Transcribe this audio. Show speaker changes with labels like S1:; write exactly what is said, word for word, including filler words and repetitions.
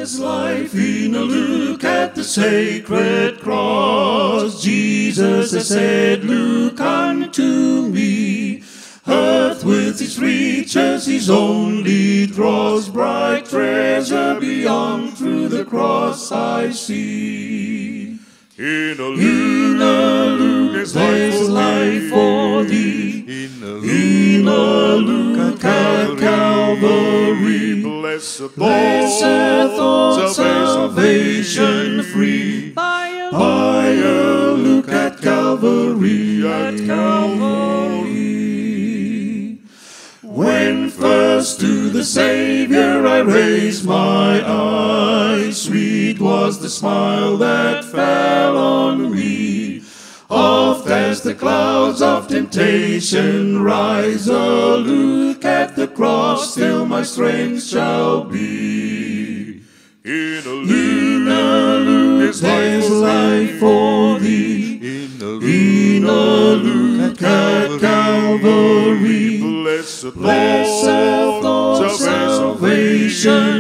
S1: There's life in a look at the sacred cross. Jesus has said, look unto me. Earth with its riches is only dross, bright treasure beyond through the cross I see.
S2: In a
S1: In a look there's life for thee.
S2: In a
S1: In a look at Calvary.
S2: blessed
S1: Blessed thought, salvation free. By a look at Calvary, at Calvary. When first to the Savior I raised my eyes, sweet was the smile that fell on me. Oft as the clouds of temptation rise, a look at the cross till my strength shall be.
S2: In a
S1: In a look there's life for thee.
S2: In a
S1: In a look at Calvary.
S2: blessed
S1: Blessed thought, salvation